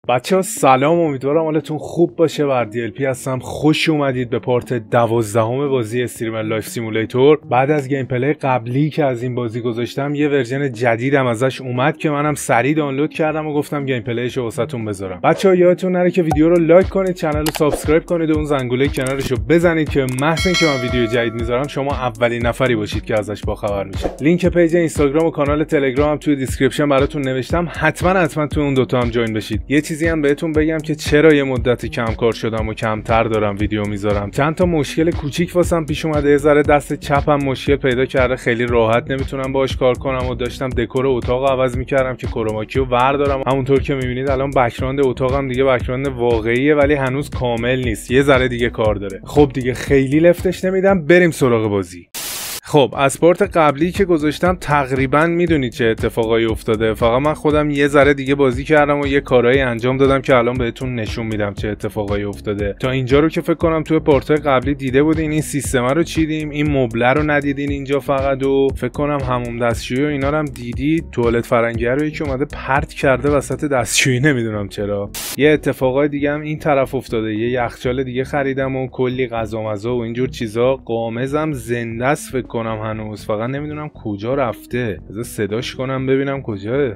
بچه‌ها سلام، امیدوارم حالتون خوب باشه. وردی ال پی هستم. خوش اومدید به پارت 12 بازی استریمر لایف سیمولیتور. بعد از گیم پلی قبلی که از این بازی گذاشتم یه ورژن جدیدم ازش اومد که منم سریع دانلود کردم و گفتم گیم پلیشو واسهتون بذارم. بچه‌ها یادتون نره که ویدیو رو لایک کنید، کانال رو سابسکرایب کنید و اون زنگوله کنارشو بزنید که محض اینکه من ویدیو جدید میذارم شما اولین نفری باشید که ازش باخبر میشه. لینک پیج اینستاگرام و کانال تلگرام هم توی دیسکریپشن براتون نوشتم. حتما تو اون دوتا هم جوین بشید. یه چیزی هم بهتون بگم که چرا یه مدتی کم کار شدم و کمتر دارم ویدیو میذارم. چند تا مشکل کوچیک واسم پیش اومده. یه ذره دست چپم مشکل پیدا کرده، خیلی راحت نمیتونم باهاش کار کنم و داشتم دکور اتاق عوض میکردم که کروماکی رو وردارم. همونطور که میبینید الان بک‌گراند اتاقم دیگه بک‌گراند واقعیه ولی هنوز کامل نیست. یه ذره دیگه کار داره. خب دیگه خیلی لفتش نمیدم، بریم سراغ بازی. خب از پارت قبلی که گذاشتم تقریبا میدونید چه اتفاقایی افتاده. فقط من خودم یه ذره دیگه بازی کردم و یه کارهایی انجام دادم که الان بهتون نشون میدم چه اتفاقایی افتاده. تا اینجا رو که فکر کنم توی پارت قبلی دیده بودین. این سیستم رو چیدیم، این مبله رو ندیدین اینجا فقط، و فکر کنم حموم دستشویی و اینا رو هم دیدید. توالت فرنگی رو یکی اومده پرت کرده وسط دستشویی، نمیدونم چرا. یه اتفاقای دیگه هم این طرف افتاده. یه یخچال دیگه خریدم و کلی غذا مزه و اینجور چیزا. قامزم زنده است فکر کنم هنوز، فقط نمیدونم کجا رفته. بذار صداش کنم ببینم کجاه.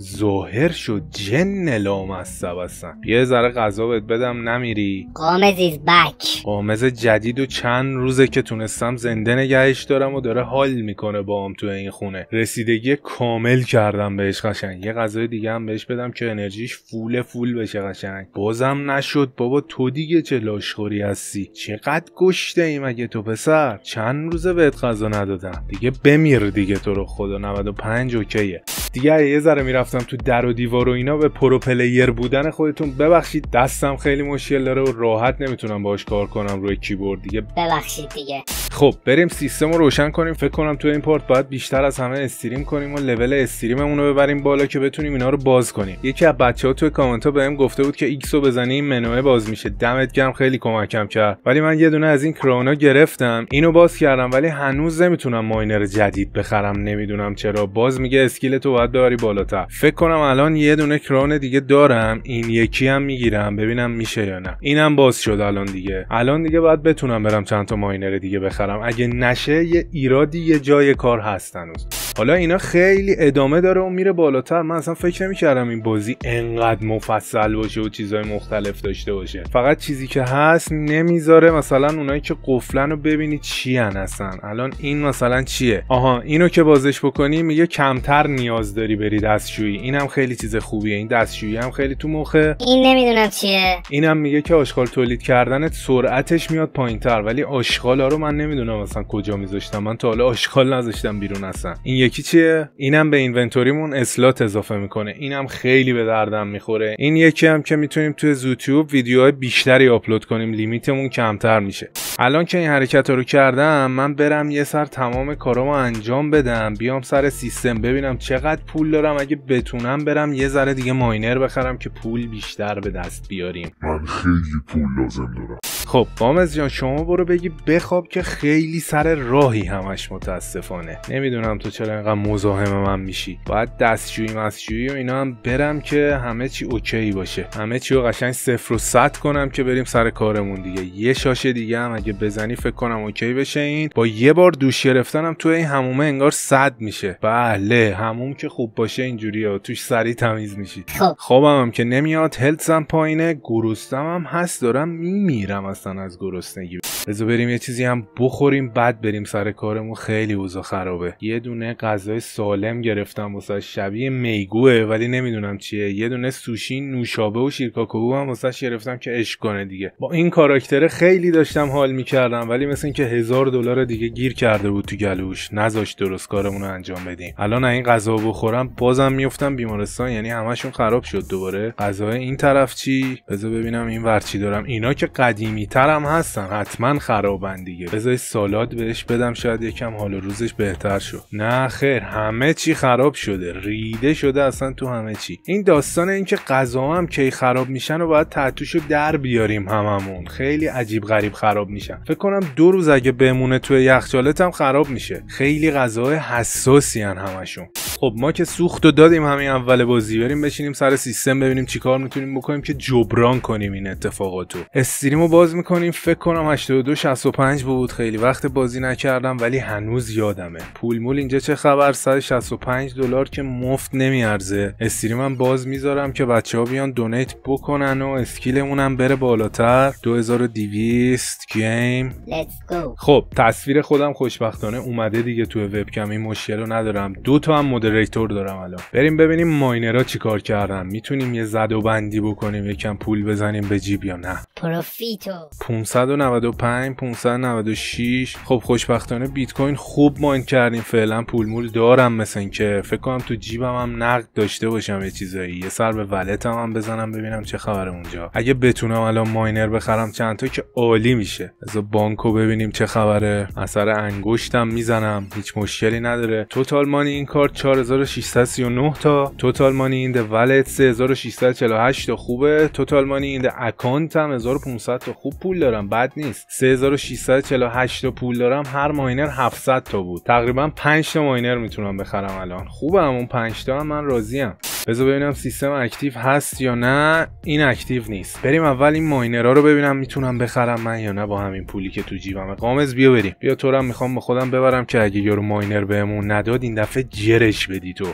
ظاهر شد جن لامصب هستن. یه ذره غذا بهت بدم نمیری؟ قامز ایز بک. قامز جدید و چند روزه که تونستم زنده نگهش دارم و داره حال میکنه باهم تو این خونه. رسیدگی کامل کردم بهش قشنگ. یه غذای دیگه هم بهش بدم که انرژیش فول بشه قشنگ. بازم نشد. بابا تو دیگه چه لاشخوری هستی؟ چقدر گشته ای مگه تو پسر؟ چند روزه بهت غذا ندادم دیگه، بمیر دیگه تو رو خدا. 95 اوکیه دیگه. یه ذره میرفتم تو در و دیوار و اینا. به پرو پلیر بودن خودتون ببخشید، دستم خیلی مشکل داره و راحت نمیتونم باهاش کار کنم روی کیبورد دیگه، ببخشید دیگه. خب بریم سیستم رو روشن کنیم. فکر کنم تو این پارت باید بیشتر از همه استریم کنیم و لول استریممون رو ببریم بالا که بتونیم اینا رو باز کنیم. یکی از بچه‌ها تو کامنت ها بهم گفته بود که ایکس رو بزنی منوی باز میشه. دمت گرم، خیلی کمکم کرد. ولی من یه دونه از این کرانا گرفتم، اینو باز کردم، ولی هنوز نمیتونم ماینر جدید بخرم. نمیدونم چرا. باز میگه اسکیل تو باید ببری بالاتر. فکر کنم الان یه دونه کران دیگه دارم، این یکی هم میگیرم ببینم میشه یا نه. اینم باز شد الان دیگه باید بتونم برم چند تا ماینر دیگه بخرم. اگه نشه یه ایرادی یه جای کار هست هنوز. حالا اینا خیلی ادامه داره و میره بالاتر. من اصلا فکر نمی‌کردم این بازی انقدر مفصل باشه و چیزای مختلف داشته باشه. فقط چیزی که هست نمیذاره مثلا اونایی که قفلن رو ببینید چی ان اصلا. الان این مثلا چیه؟ آها اینو که بازش بکنی میگه کمتر نیاز داری بری دستشویی. اینم خیلی چیز خوبیه. این دستشویی هم خیلی تو مخه. این نمیدونم چیه. اینم میگه که آشغال تولید کردنت سرعتش میاد پایینتر، ولی آشغالا رو من نمیدونم مثلا کجا میذاشتم. من تا حالا آشغال نذاشتم بیرون اصلا. این یکی چیه؟ اینم به اینونتوریمون اسلات اضافه میکنه. اینم خیلی به دردم میخوره. این یکی هم که میتونیم توی یوتیوب ویدیوهای بیشتری آپلود کنیم، لیمیتمون کمتر میشه. الان که این حرکت رو کردم من برم یه سر تمام کارامو انجام بدم، بیام سر سیستم ببینم چقدر پول دارم. اگه بتونم برم یه ذره دیگه ماینر بخرم که پول بیشتر به دست بیاریم. من خیلی پول لازم دارم. خب قامز جان شما برو بگی بخواب که خیلی سر راهی همش متاسفانه. نمیدونم تو چرا اینقدر مزاحم من میشی. باید دستشویی و اینا هم برم که همه چی اوکی باشه. همه چی رو قشنگ 0 و 100 کنم که بریم سر کارمون دیگه. یه شاشه دیگه هم اگه بزنی فکر کنم اوکی بشه. این با یه بار دوش گرفتنم توی این حمومه انگار 100 میشه. بله حموم که خوب باشه اینجوریه، توش سریع تمیز میشی. خوابم هم که نمیاد، هلتسم پایینه، گرسنم هم هست، دارم میمیرم اصلا از گرسنگی. بذار بریم یه چیزی هم بخوریم بعد بریم سر کارمون. خیلی اوضاع خرابه. یه دونه غذای سالم گرفتم واسه شبیه میگوه ولی نمیدونم چیه. یه دونه سوشی نوشابه و شیرکاکائو هم واسه گرفتم که عشق کنه دیگه. با این کاراکتر خیلی داشتم حال میکردم ولی مثل اینکه $1000 دیگه گیر کرده بود تو گلوش، نذاشت درست کارمون رو انجام بدیم. الان این غذا بخورم بازم میافتم بیمارستان، یعنی همشون خراب شد دوباره. غذای این طرف چی؟ بذار ببینم این ور چی دارم. اینا که قدیمی تر هم هستن حتما خرابن دیگه. بذار سالاد بهش بدم شاید یکم حال روزش بهتر شد. نه خیر همه چی خراب شده، ریده شده اصلا تو همه چی. این داستان این که غذا هم کی خراب میشن و باید تحتوشو در بیاریم هممون. خیلی عجیب غریب خراب میشن. فکر کنم 2 روز اگه بمونه توی یخچالت هم خراب میشه. خیلی غذاهای حساسی ان همشون. خب ما که سوخت و دادیم همین اول بازی، بریم بشینیم سر سیستم ببینیم چیکار میتونیم بکنیم که جبران کنیم این اتفاقاتو. استریمو باز میکنیم. فکر کنم 8265 بود، خیلی وقت بازی نکردم ولی هنوز یادمه. پول مول اینجا چه خبر؟ $165 که مفت نمیارزه. استریمم باز میذارم که بچه‌ها بیان دونیت بکنن و اسکیلمون هم بره بالاتر. 2200 گیم. Let's go. خب تصویر خودم خوشبختانه اومده دیگه تو وبکم، این مشکل رو ندارم. 2 تا هم مودریتور دارم الان. بریم ببینیم ماینرها چیکار کردن. میتونیم یه زد و بندی بکنیم، یکم پول بزنیم به جیب یا نه؟ پروفیتو 595 596. خب خوشبختانه بیت کوین خوب ماین کردیم فعلا. پول مول دارم، مثل اینکه فکر کنم تو جیبم هم نقد داشته باشم یه چیزایی. یه سر به ولتم هم بزنم ببینم چه خبره اونجا. اگه بتونم الان ماینر بخرم چند تا که عالی میشه. از بانکو ببینیم چه خبره. اثر انگشتم میزنم، هیچ مشکلی نداره. توتال مانی این کارت 4639 تا. توتال مانی این د ولت 3648 تا خوبه. توتال مانی این د اکانت هم 1500 تا. خوب پول دارم، بد نیست. 3648 تا پول دارم. هر ماینر 700 تا بود. تقریبا 5 تا ماینر میتونم بخرم الان. خوبه، همون 5 تا هم من راضیم. بذار ببینم سیستم اکتیو هست یا نه. این اکتیو نیست. بریم اول این ماینرها رو ببینم میتونم بخرم من یا نه با همین پولی که تو جیبمه. قامز بیا بریم. بیا تو رو میخوام به خودم ببرم که اگه یارو ماینر بهمون نداد این دفعه جرش بدی تو.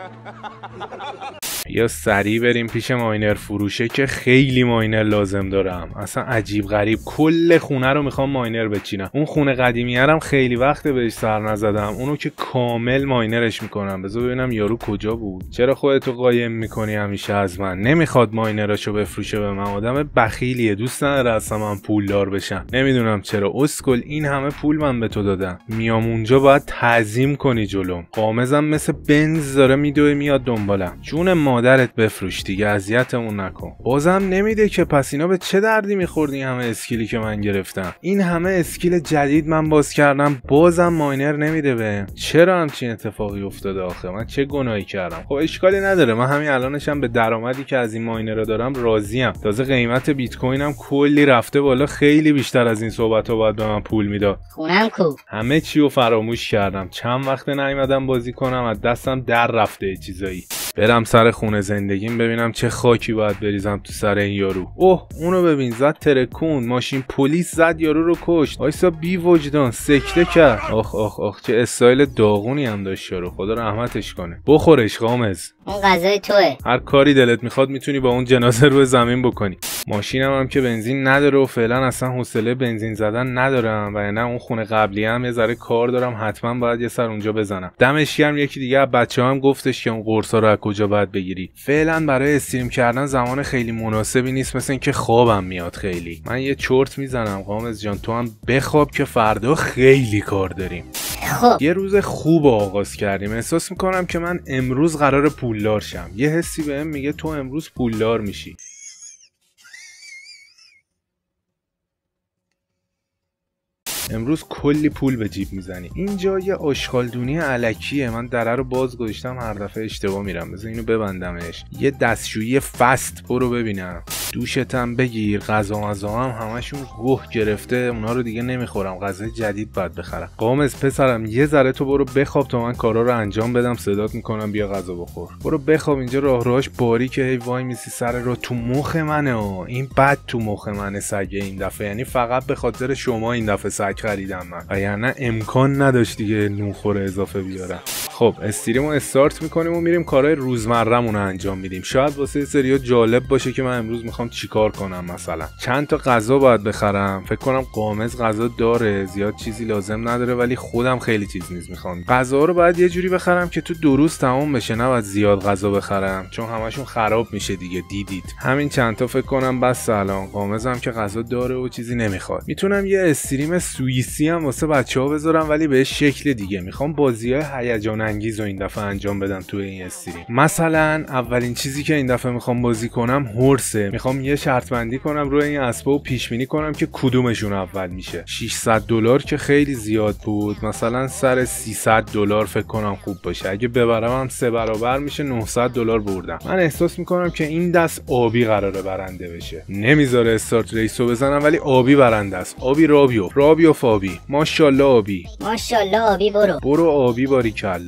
یا سریع بریم پیش ماینر فروشه که خیلی ماینر لازم دارم. اصلا عجیب غریب کل خونه رو میخوام ماینر بچینم. اون خونه قدیمیه هم خیلی وقت بهش سر نزدم، اونو که کامل ماینرش میکنم. بذار ببینم یارو کجا بود. چرا خودتو قایم میکنی همیشه از من؟ نمیخواد ماینراشو بفروشه به من. آدم بخیلیه، دوست نداره اصلا من پولدار بشم. نمیدونم چرا. اسکل این همه پول من به تو دادم، میام اونجا باید تعظیم کنی جلوم. قامزم مثل بنز داره میدوه میاد دنبالم. جون مادرت بفروش دیگه، اذیتمون نکن. بازم نمیده که. پس اینا به چه دردی میخوردی همه اسکیلی که من گرفتم؟ این همه اسکیل جدید من باز کردم بازم ماینر نمیده بهم. چرا همچین اتفاقی افتاده آخه؟ من چه گناهی کردم؟ خب اشکالی نداره، من همین الانشم به درآمدی که از این ماینرها دارم راضیم. تازه قیمت بیت کوینم کلی رفته بالا، خیلی بیشتر از این صحبت‌ها باید به من پول میداد. خونم کو؟ همه چی رو فراموش کردم. چند وقت نیومدم بازی کنم، از دستم در رفته یه چیزایی. برم سر خونه زندگیم ببینم چه خاکی باید بریزم تو سر این یارو. اوه اونو ببین، زد ترکون، ماشین پلیس زد یارو رو کشت. وایسا بی وجدان سکته کرد. آخ آخ آخ چه استایل داغونی هم داشت یارو، خدا رحمتش کنه. بخورش قامز، اون غذای توه. هر کاری دلت میخواد میتونی با اون جنازه رو زمین بکنی. ماشینم هم که بنزین نداره و فعلا اصلا حوصله بنزین زدن ندارم، و نه اون خونه قبلی هم یه ذره کار دارم، حتما باید یه سر اونجا بزنم. دمش گرم یکی دیگه از بچه‌ها هم گفتش که اون قرصا رو از کجا باید بگیری. فعلا برای استریم کردن زمان خیلی مناسبی نیست، مثل اینکه خوابم میاد خیلی. من یه چرت میزنم. قامز جان تو هم بخواب که فردا خیلی کار داریم. خب یه روز خوب آغاز کردیم. احساس میکنم که من امروز قرار پولدار شم. یه حسی بهم میگه تو امروز پولدار میشی. امروز کلی پول به جیب میزنی. اینجا یه آشغالدونی الکیه. من دره رو باز گذاشتم، هر دفعه اشتباه میرم. بذار اینو ببندمش. یه دستشویی فست برو ببینم. دوشتم بگیر. غذا هم همشون گوه گرفته، اونا رو دیگه نمیخورم. غذای جدید باید بخرم. قامز پسرم یه ذره تو برو بخواب تا من کارا رو انجام بدم. صدات میکنم بیا غذا بخور. برو بخواب. اینجا راهش باریکه، هی وای میسی سر رو. تو مخ منه این بد تو مخ منه سگه این دفعه. یعنی فقط به خاطر شما این دفعه سگ خریدم من، وگرنه امکان نداشت دیگه نونخوره اضافه بیارم. خب استریمو استارت میکنیم و میریم کارهای روزمره‌مون رو انجام میدیم. شاید واسه سری‌ها جالب باشه که من امروز میخوام چیکار کنم. مثلا چند تا غذا باید بخرم. فکر کنم قامز غذا داره، زیاد چیزی لازم نداره، ولی خودم خیلی چیز نیست میخوام. غذا رو باید یه جوری بخرم که تو 2 روز تمام بشه، نه باید زیاد غذا بخرم چون همشون خراب میشه دیگه. دیدید همین چند تا فکر کنم بس. الان قامزم که غذا داره و چیزی نمیخواد. میتونم یه استریم سوئیسی هم واسه بچه‌ها بذارم ولی به شکل دیگه. میخوام بازی‌های هیجان انگیز رو این دفعه انجام بدم تو این استریم. مثلا اولین چیزی که این دفعه میخوام بازی کنم هورسه. میخوام یه شرط بندی کنم روی این اسبا و پیش بینی کنم که کدومشون اول میشه. $600 که خیلی زیاد بود، مثلا سر $300 فکر کنم خوب باشه. اگه ببرم هم 3 برابر میشه، $900 بردم. من احساس میکنم که این دست آبی قراره برنده بشه. نمیذاره استارت ریسو بزنم ولی آبی برنده است. آبی رابیو فابی. ماشاءالله آبی. ماشاءالله آبی برو آبی باریکلا.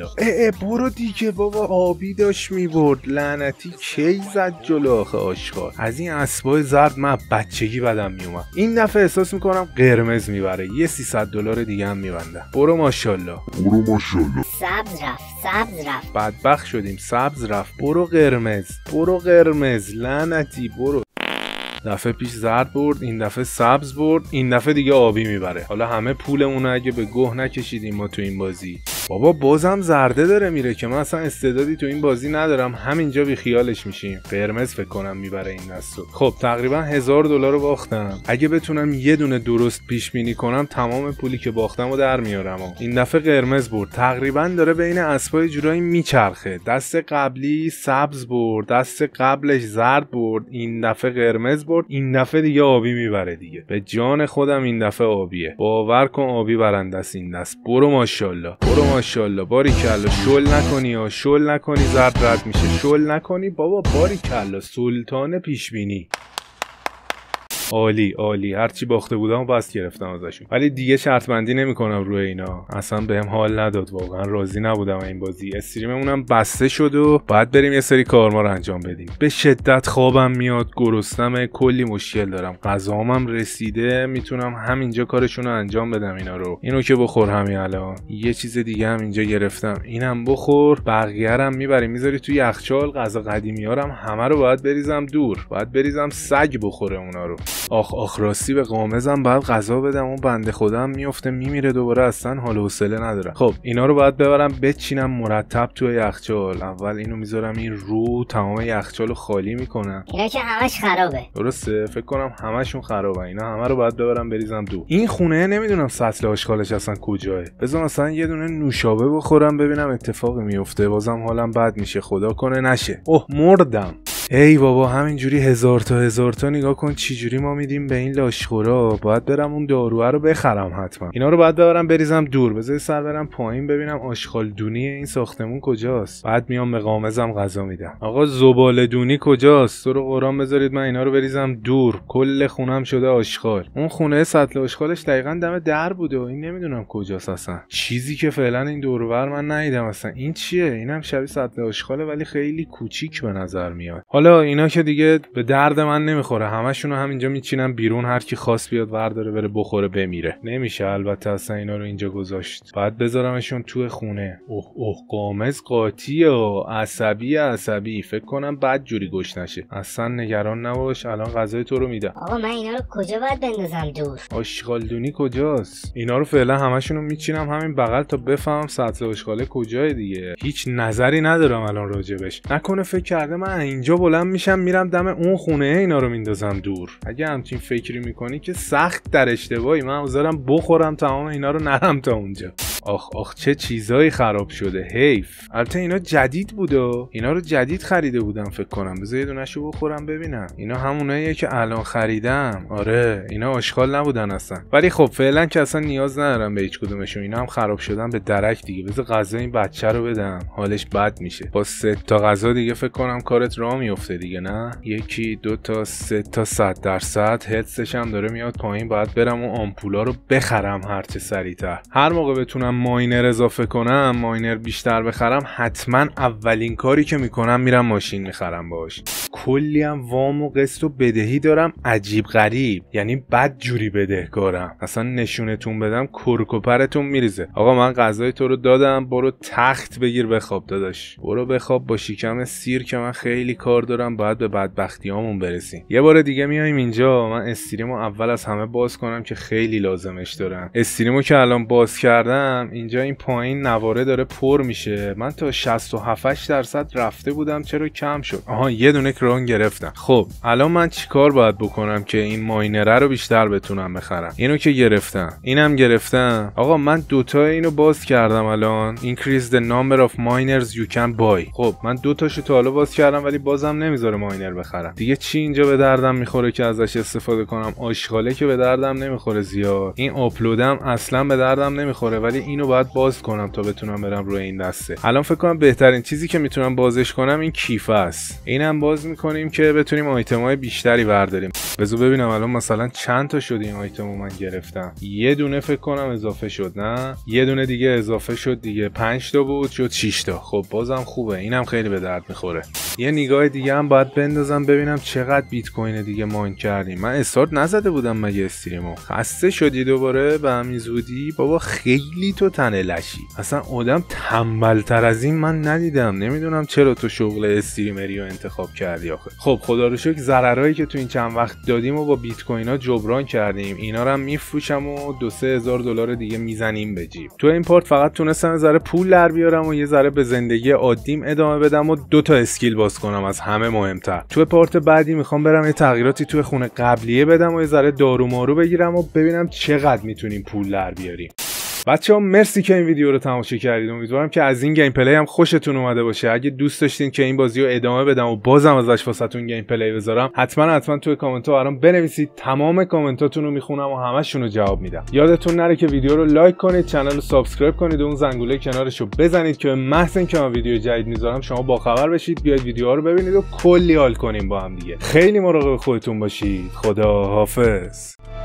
برو دیگه بابا، آبی داشت میبرد لعنتی. کی زد جلو آخه آشغال؟ از این اسبای زرد من بچگی بدم میومد. این دفعه احساس میکنم قرمز میبره. یه $300 دیگه هم میبندم. برو ماشاءالله. سبز رفت. بدبخت شدیم. سبز رفت. برو قرمز لعنتی برو. دفعه پیش زرد برد، این دفعه سبز برد، این دفعه دیگه آبی میبره. حالا همه پولمون اگه به گوه نکشیدیم ما تو این بازی. بابا بازم زرده داره میره که من اصلا استعدادی تو این بازی ندارم. همینجا بی خیالش میشیم. قرمز فکر کنم میبره این دستو. خب تقریبا $1000 باختم. اگه بتونم یه دونه درست پیش بینی کنم تمام پولی که باختمو در میارم. این دفعه قرمز برد. تقریبا داره بین اسبای جورایی میچرخه. دست قبلی سبز برد، دست قبلش زرد برد، این دفعه قرمز برد، این دفعه دیگه آبی میبره دیگه. به جان خودم این دفعه آبیه. باور کن آبی برنده است این دست. برو ماشاءالله. باریکلا. شل نکنی زرد رد میشه. شل نکنی بابا. باریکلا. سلطان پیشبینی. عالی هرچی باخته بودم بس گرفتم ازشون. ولی دیگه شرط بندی نمیکنم روی اینا. اصلا بهم حال نداد. واقعا راضی نبودم این بازی. استریممونم بسته شد و باید بریم یه سری کارما رو انجام بدیم. به شدت خوابم میاد، گرسنم، کلی مشکل دارم. غذامم رسیده، میتونم همینجا کارشون رو انجام بدم. اینا رو اینو که بخور همین الان. یه چیز دیگه هم اینجا گرفتم. اینم بخور. بقیه رو میبری میذاری تو یخچال. غذا قدیمیارم همه رو باید بریزم دور. باید بریزم سگ بخوره اونا رو. آخ راستی به قامزم باید غذا بدم. اون بنده خودم میفته میمیره دوباره. اصلا حال و حوصله ندارم. خب اینا رو باید ببرم بچینم مرتب توی یخچال. اول اینو میذارم این رو. تمام یخچالو خالی میکنم. اینا که همش خرابه. درسته فکر کنم همشون خرابه. اینا همه رو باید ببرم بریزم دور. این خونه نمیدونم سطل آشغالش اصلا کجاه. بذار مثلا یه دونه نوشابه بخورم ببینم اتفاقی میفته. بازم حالم بد میشه. خدا کنه نشه. مردم. ای بابا همینجوری هزار تا نگاه کن چجوری ما میدیم به این لاشخورا. باید برم اون داروه رو بخرم حتما. اینا رو باید ببرم بریزم دور. بذار سر برم پایین ببینم آشغال دونی این ساختمون کجاست. بعد میام به قامزم غذا میدم. آقا زباله دونی کجاست؟ تو رو قرآن بذارید من اینا رو بریزم دور. کل خونم شده آشغال. اون خونه سطل آشغالش دقیقاً دم در بوده و این نمیدونم کجاست اصلا. چیزی که فعلا این دور و بر من ندیدم اصلا. این چیه؟ اینم شبیه سطل آشغاله ولی خیلی کوچیک به نظر میاد. حالا اینا که دیگه به درد من نمیخوره. همشون رو همینجا میچینم بیرون. هر کی خواست بیاد ورداره بره بخوره بمیره. نمیشه البته اصلا اینا رو اینجا گذاشت. بعد بذارمشون تو خونه. قامز قاطیه و عصبی. فکر کنم بد جوری گوش نشه. اصلا نگران نباش الان غذای تو رو میدم. آقا من اینا رو کجا باید بندازم دور؟ آشغالدونی کجاست؟ اینا رو فعلا همشون رو میچینم همین بغل تا بفهمم سطل آشغاله کجای دیگه. هیچ نظری ندارم الان راجبش. نکنه فکر کرده من اینجا بلند میشم میرم دم اون خونه اینا رو میندازم دور. اگه همچین فکری میکنی که سخت در اشتباهی. من حاضرم بخورم تمام اینا رو نرم تا اونجا. آخ چه چیزایی خراب شده. حیف. البته اینا جدید بوده. اینا رو جدید خریده بودم فکر کنم. بذار یه دونه‌شو بخورم ببینم. اینا هموناییه که الان خریدم. آره اینا آشغال نبودن اصلا. ولی خب فعلا که اصلا نیاز ندارم به هیچ کدومشون. اینا هم خراب شدن به درک دیگه. بذار غذا این بچه رو بدم. حالش بد میشه. با 3 تا غذا دیگه فکر کنم کارت راه میفته دیگه. نه 1 2 تا 3 تا 100%. هدسش هم داره میاد پایین. باید برم اون آمپولا رو بخرم هرچه سریعتر. هر موقع بتونم ماینر اضافه کنم، ماینر بیشتر بخرم، حتما اولین کاری که میکنم میرم ماشین میخرم باش. کلی هم وام و قسط و بدهی دارم عجیب غریب. یعنی بد جوری بدهکارم. اصلا نشونتون بدم کرکوپرتون میریزه. آقا من غذای تو رو دادم. برو تخت بگیر بخواب داداش. برو بخواب با شکم سیر که من خیلی کار دارم. باید به بدبختیامون برسیم. یه بار دیگه میایم اینجا. من استریمو اول از همه باز کنم که خیلی لازمش دارم. استریمو که الان باز کردم اینجا این پایین نواره داره پر میشه. من تا 67% رفته بودم. چرا کم شد؟ آها یه دونه کرون گرفتم. خب الان من چیکار باید بکنم که این ماینره رو بیشتر بتونم بخرم؟ اینو که گرفتم، اینم گرفتم. آقا من دوتا اینو باز کردم الان. Increase the number of miners you can buy. خب من دوتاشو تا حالا باز کردم ولی بازم نمیذاره ماینر بخرم. دیگه چی اینجا به دردم میخوره که ازش استفاده کنم؟ آشغاله که به دردم نمیخوره زیاد. این آپلودم اصلا به دردم نمیخوره ولی اینو باید باز کنم تا بتونم برم روی این دسته. الان فکر کنم بهترین چیزی که میتونم بازش کنم این کیف است. اینم باز میکنیم که بتونیم آیتمای بیشتری برداریم. بذار ببینم الان مثلا چند تا شد این آیتمو من گرفتم. یه دونه فکر کنم اضافه شد، نه یه دونه دیگه اضافه شد دیگه، 5 تا بود شد 6 تا. خب بازم خوبه، اینم خیلی به درد میخوره. یه نگاه دیگه هم باید بندازم ببینم چقدر بیت کوین دیگه ماین کردیم. من استارت نزده بودم مگه استریمو؟ خسته شدی دوباره به همین زودی؟ بابا خیلی تو تنه لشی، اصلا آدم تنبل‌تر از این من ندیدم. نمیدونم چرا تو شغل استریمری رو انتخاب کردی آخه. خب خدا رو شکر ضررایی که تو این چند وقت دادیم و با بیت کوین ها جبران کردیم. اینا رو هم میفروشم و 2-3 هزار دلار دیگه میزنیم به جیب. تو این پارت فقط تونستم یه ذره پول در بیارم و یه ذره به زندگی عادیم ادامه بدم و 2 تا اسکیل باز کنم. از همه مهمتر تو پارت بعدی میخوام برم یه تغییراتی تو خونه قبلیه بدم و یه ذره دارو مارو بگیرم و ببینم چقدر میتونیم پول در بیاریم. بچه‌ها مرسی که این ویدیو رو تماشا کردید. امیدوارم که از این گیم پلی هم خوشتون اومده باشه. اگه دوست داشتین که این بازی رو ادامه بدم و بازم ازش واسهتون گیم پلی بذارم، حتما توی کامنت ها برام بنویسید. تمام کامنتاتون رو میخونم و همشون رو جواب میدم. یادتون نره که ویدیو رو لایک کنید، کانال رو سابسکرایب کنید و اون زنگوله کنارش رو بزنید که محض اینکه من ویدیو جدید میذارم شما باخبر بشید. بیاید ویدیوها رو ببینید و کلی حال کنیم با هم دیگه. خیلی مراقب خودتون باشید. خدا حافظ.